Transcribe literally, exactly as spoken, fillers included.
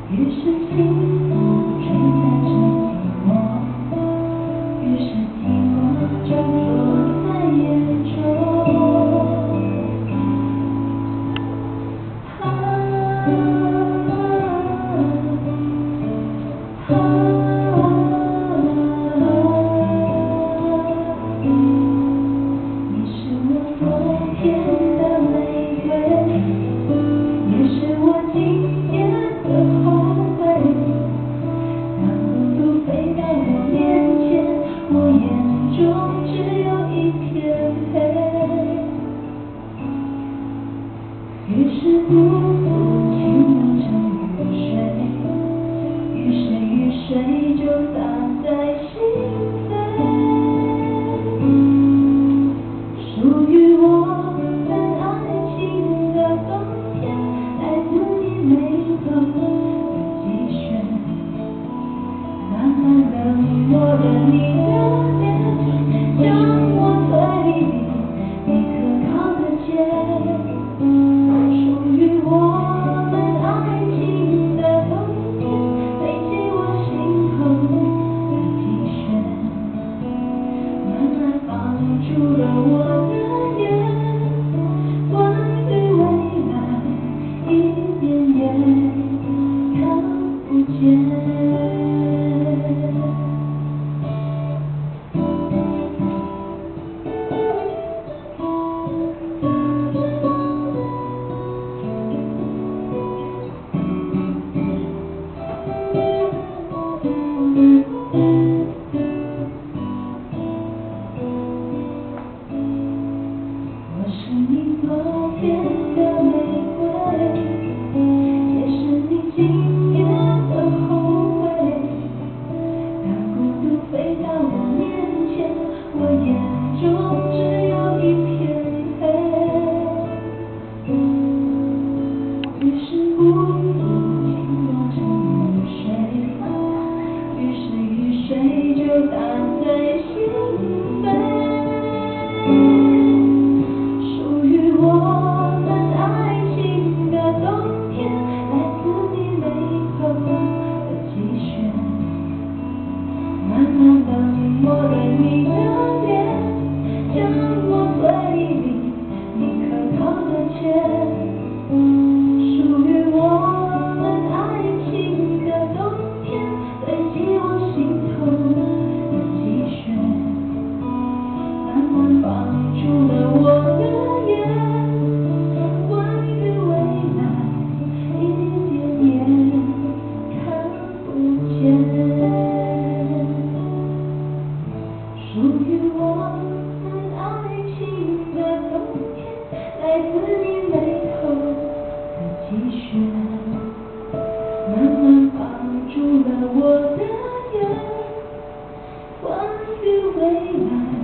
于是心追在这寂寞，于是寂寞就躲在眼中。啊啊你是我昨天的玫瑰，也是我今夜的后悔。当孤独飞到我面前，我眼中只有一片黑。于是孤独倾流成雨水，于是雨水就打在心扉。属于我们爱情的冬天，来自你眉头的积雪，慢慢冷漠了你的脸，将我推离你可靠的肩。属于我们爱情的冬天，飞进我心头的积雪，慢慢放逐了我的眼。关于未来，一点也看不见。我是你昨天的玫瑰，也是你今夜的后悔。当孤独飞到我面前，我眼中只有一片黑。于是孤独倾落成雨水，于是雨水就打在心扉。属于我们爱情的冬天，来自你眉头的积雪，慢慢冷漠了你的脸，将我推离你可靠的肩。属于我们爱情的冬天，堆积我心头的积雪，慢慢放逐了我的眼。关于未来，一点也看不见。属于我们爱情的冬天，来自你眉头的积雪，慢慢放逐了我的眼。关于未来。